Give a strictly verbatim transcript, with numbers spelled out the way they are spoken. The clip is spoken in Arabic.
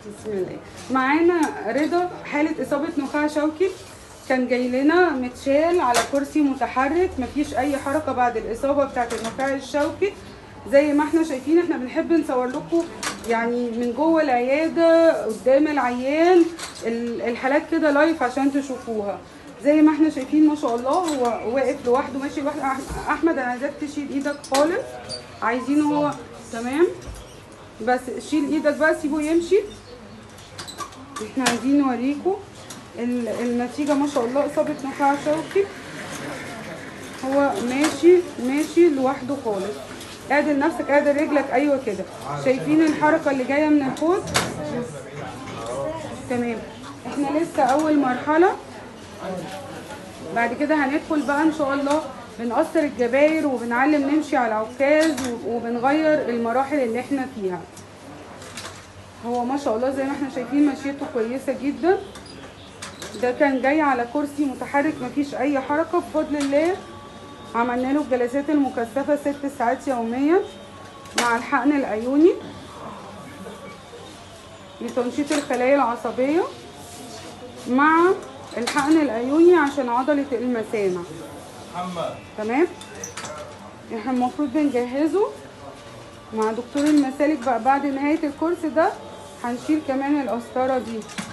بسم الله. معانا رضا حالة إصابة نخاع شوكي، كان جاي لنا متشال على كرسي متحرك، مفيش أي حركة بعد الإصابة بتاعة النخاع الشوكي. زي ما احنا شايفين، احنا بنحب نصور لكم يعني من جوه العيادة قدام العيان الحالات كده لايف عشان تشوفوها. زي ما احنا شايفين ما شاء الله هو واقف لوحده ماشي لوحده. أحمد أنا عايزاك تشيل إيدك خالص، عايزينه هو تمام، بس شيل إيدك بقى سيبه يمشي. احنا عايزين نوريكم النتيجة ما شاء الله. إصابة نخاع شوكي، هو ماشي ماشي لوحده خالص. اعدل نفسك، اعدل رجلك، ايوه كده. شايفين الحركة اللي جاية من الحوض؟ تمام. احنا لسه اول مرحلة، بعد كده هندخل بقى ان شاء الله بنقصر الجباير وبنعلم نمشي على عكاز وبنغير المراحل اللي احنا فيها. هو ما شاء الله زي ما احنا شايفين مشيته كويسة جدا. ده كان جاي على كرسي متحرك، مفيش اي حركة بفضل الله. عملنا له الجلسات المكثفة ست ساعات يوميا مع الحقن العيوني لتنشيط الخلايا العصبية، مع الحقن العيوني عشان عضلة المسامع. تمام. احنا المفروض بنجهزه مع دكتور المسالك بقى. بعد نهاية الكورس ده هنشيل كمان القسطرة دي.